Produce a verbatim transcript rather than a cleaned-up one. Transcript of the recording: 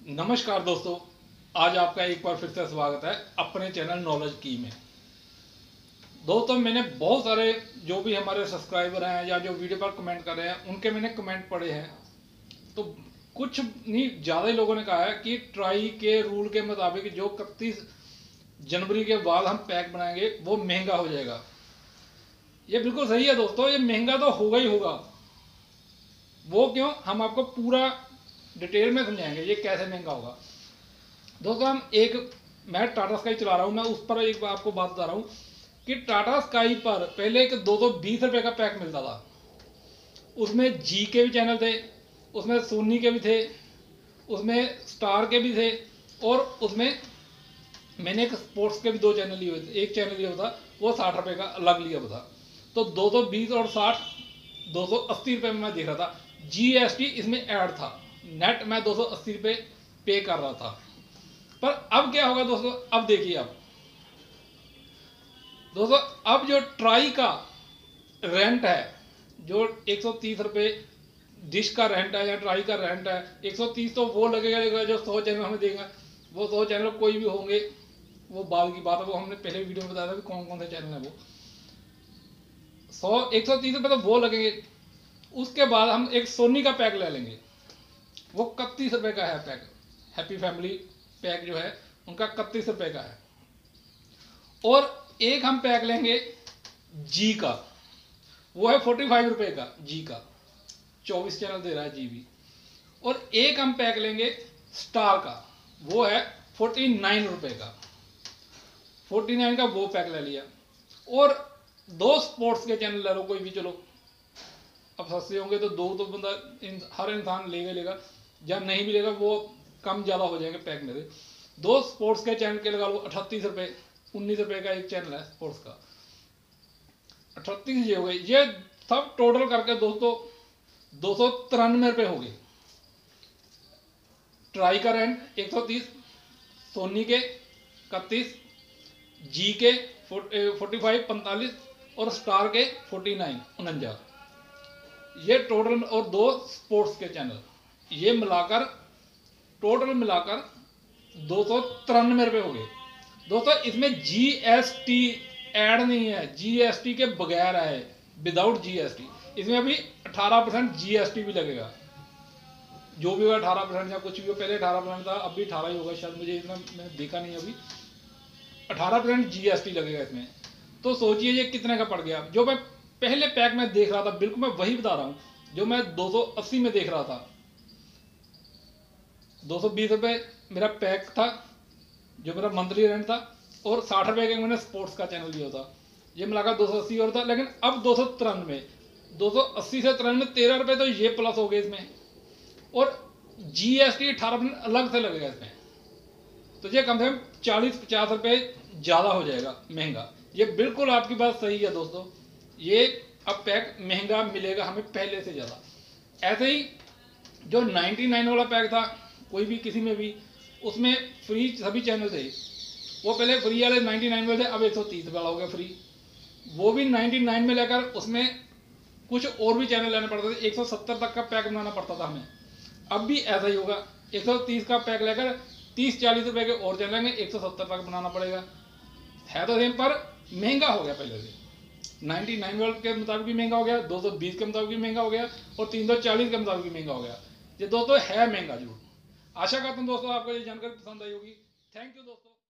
नमस्कार दोस्तों, आज आपका एक बार फिर से स्वागत है अपने चैनल नॉलेज की में। दोस्तों, मैंने बहुत सारे जो भी हमारे सब्सक्राइबर हैं या जो वीडियो पर कमेंट कर रहे हैं उनके मैंने कमेंट पढ़े हैं। तो कुछ नहीं, ज़्यादा ही लोगों ने कहा है कि ट्राई के रूल के मुताबिक जो इकतीस जनवरी के बाद हम पैक बनाएंगे वो महंगा हो जाएगा। ये बिल्कुल सही है दोस्तों, ये महंगा तो होगा ही होगा। वो क्यों, हम आपको पूरा डिटेल में समझाएंगे ये कैसे महंगा होगा। दोस्तों, हम एक मैं टाटा स्काई चला रहा हूँ, मैं उस पर एक आपको बात बता रहा हूँ कि टाटा स्काई पर पहले एक दो सौ बीस रुपये का पैक मिलता था। उसमें जी के भी चैनल थे, उसमें सोनी के भी थे, उसमें स्टार के भी थे, और उसमें मैंने एक स्पोर्ट्स के भी दो चैनल लिए हुए थे। एक चैनल लिया हुआ था वो साठ रुपये का अलग लिया हुआ था। तो दो सौ बीस और साठ दो सौ अस्सी रुपये में मैं देख रहा था। जी एस टी इसमें ऐड था। नेट मैं दो सौ अस्सी रुपये पे कर रहा था। पर अब क्या होगा दोस्तों, अब देखिए। अब दोस्तों, अब जो ट्राई का रेंट है, जो एक सौ तीस रुपये डिश का रेंट है या ट्राई का रेंट है, एक सौ तीस तो वो लगेगा जो सौ चैनल हमें देगा। वो सौ चैनल कोई भी होंगे, वो बाद की बात है, वो हमने पहले वीडियो में बताया था कि कौन कौन से चैनल है। वो सौ एक सौ तीस रुपये तो वो लगेंगे। उसके बाद हम एक सोनी का पैक ले लेंगे, वो इकतीस रुपये का है पैक। हैप्पी फैमिली पैक जो है उनका इकतीस रुपये का है। और एक हम पैक लेंगे जी का, वो है फोर्टी फाइव रुपये का। जी का चौबीस चैनल दे रहा है जी भी। और एक हम पैक लेंगे स्टार का, वो है फोर्टी नाइन रुपये का। फोर्टी नाइन का वो पैक ले लिया। और दो स्पोर्ट्स के चैनल ले लो कोई भी, चलो अब सस्ते होंगे तो दो तो बंदा इन, हर इंसान लेगा लेगा या नहीं भी लेगा, वो कम ज़्यादा हो जाएंगे पैक में से। दो स्पोर्ट्स के चैनल के लगा लो अठतीस रुपये, उन्नीस रुपये का एक चैनल है स्पोर्ट्स का, अठतीस ये हो गए। ये सब टोटल करके दोस्तों दो सौ तिरानवे रुपये हो गए। ट्राई का रेंट एक सौ तीस, सोनी के इकतीस, जी के फोर्टी फाइव पैंतालीस, और स्टार के फोर्टी नाइन उनंजा। ये टोटल, और दो स्पोर्ट्स के चैनल, ये मिलाकर टोटल मिलाकर दो सौ तिरानवे रुपये हो गए। दोस्तों, इसमें जी एस टी ऐड नहीं है, जी एस टी के बगैर है, विदाउट जी एस टी। इसमें अभी अठारह परसेंट जी एस टी भी लगेगा, जो भी होगा अठारह परसेंट या कुछ भी हो। पहले अठारह परसेंट था, अभी अठारह ही होगा शायद, मुझे इतना मैंने देखा नहीं अभी। अठारह परसेंट जी एस टी लगेगा इसमें। तो सोचिए ये कितने का पड़ गया। जो मैं पहले पैक में देख रहा था, बिल्कुल मैं वही बता रहा हूँ जो मैं दो सौ अस्सी में देख रहा था। दो सौ बीस रुपये मेरा पैक था, जो मेरा मंथली रेंट था, और साठ रुपये का मैंने स्पोर्ट्स का चैनल लिया था। ये मिलाकर दो सौ अस्सी और था। लेकिन अब दो सौ तिरानवे, दो सौ अस्सी से तिरानवे तेरह रुपये तो ये प्लस हो गए इसमें। और जी एस टी अठारह परसेंट अलग से लगेगा इसमें। तो ये कम से कम चालीस पचास रुपये ज़्यादा हो जाएगा महंगा। ये बिल्कुल आपकी बात सही है दोस्तों, ये अब पैक महंगा मिलेगा हमें पहले से ज़्यादा। ऐसे ही जो नाइन्टी नाइन वाला पैक था, कोई भी किसी में भी, उसमें फ्री सभी चैनल थे। वो पहले फ्री वाले नाइन्टी नाइन में थे, अब एक सौ तीस वाला हो गया फ्री। वो भी नाइन्टी नाइन में लेकर उसमें कुछ और भी चैनल लेने पड़ते थे, एक सौ सत्तर तक का पैक बनाना पड़ता था हमें। अब भी ऐसा ही होगा, एक सौ तीस का पैक लेकर तीस चालीस रुपये के और चैनल लेंगे, एक सौ सत्तर तक बनाना पड़ेगा। है तो सेम, पर महंगा हो गया पहले से। नाइन्टी नाइन वाले के मुताबिक भी महंगा हो गया, दो सौ बीस के मुताबिक भी महंगा हो गया, और तीन सौ चालीस के मुताबिक भी महंगा हो गया। ये दोस्तों है महंगा जरूर। आशा करता हूँ दोस्तों आपको ये जानकारी पसंद आई होगी। थैंक यू दोस्तों।